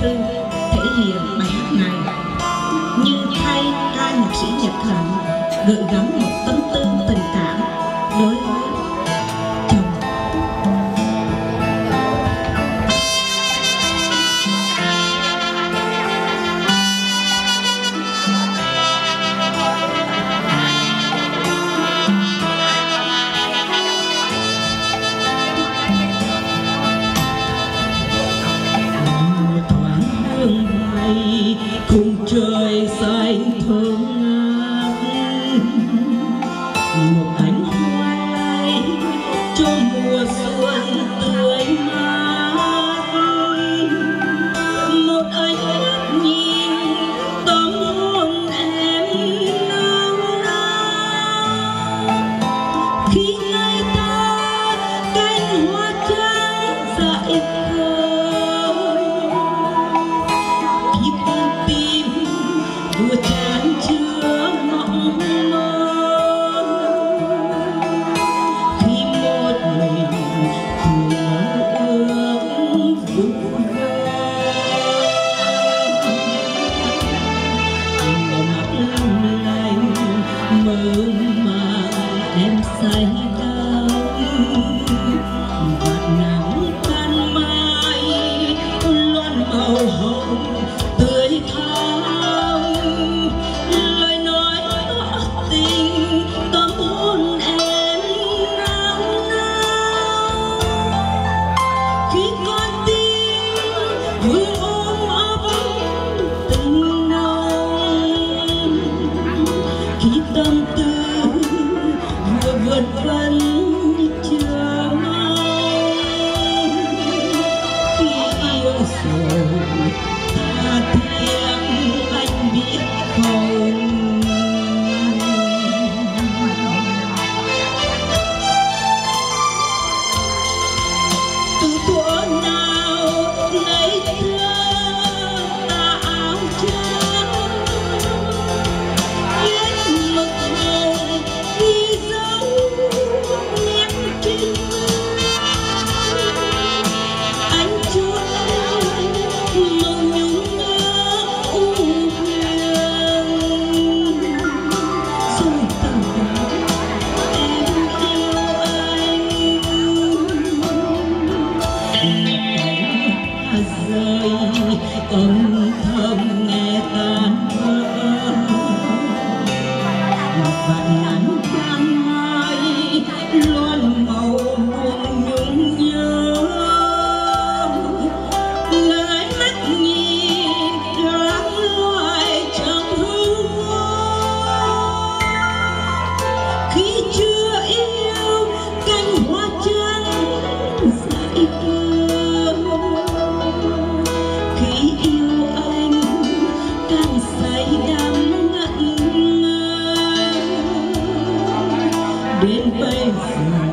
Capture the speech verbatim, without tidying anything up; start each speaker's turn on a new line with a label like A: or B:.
A: tư thể hiện bài hát này, nhưng thay ca nhạc sĩ Nhật Hạnh gửi gắm một tâm tư tình cảm đối với chồng. Khung trời xanh thơm ngát, một ánh hoa cho mùa xuân tươi mát, một ánh mắt nhìn tóm hôn em nao nao. Khi ngày ta cánh hoa trắng dại vừa chan chứa mộng mơ, khi một mình thường ước vui vơ, mắt long lanh mơ màng em say đắm, vạt nắng ban mai loan màu hồng tươi thắm. Vừa ôm ấp tình nồng, khi tâm tư vừa vượt vấn chờ mong, khi yêu rồi tha thiết anh biết không. Từ thuở nào lấy âm thầm nghe tan vỡ, vạt nắng ban mai loan màu buồn nhung nhớ, lại mắt nhìn lắm loài trong hư vô. Khi chưa yêu cánh hoa trắng dại thơ, khi yêu anh càng say đắm ngẩn ngơ, đến bây giờ